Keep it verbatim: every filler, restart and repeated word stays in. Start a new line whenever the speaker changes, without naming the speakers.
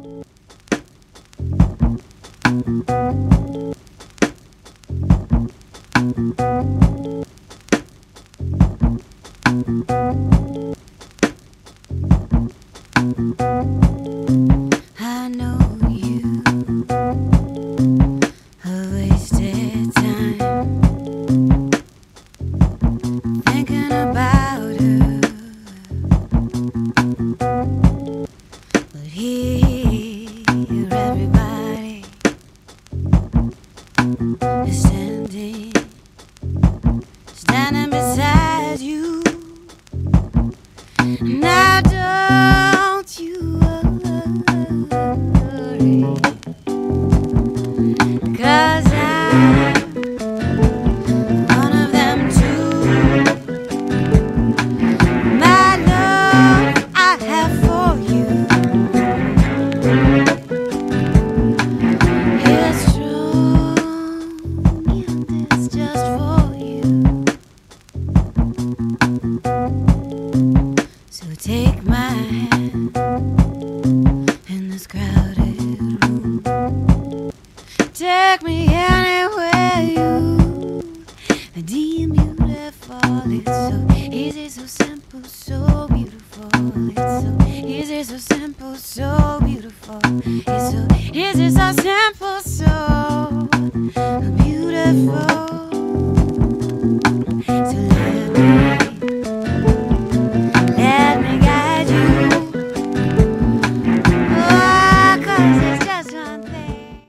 I know you have wasted time thinking about her, but here everybody is standing, standing beside you. Now don't you worry, 'cause I'm one of them too. My love I have for you is strong, and it's just for you. So take my hand in this crowded room. Take me anywhere you deem beautiful. It's so easy, so simple, so beautiful. It's so easy, so simple, so beautiful. It's so easy, so simple, so beautiful.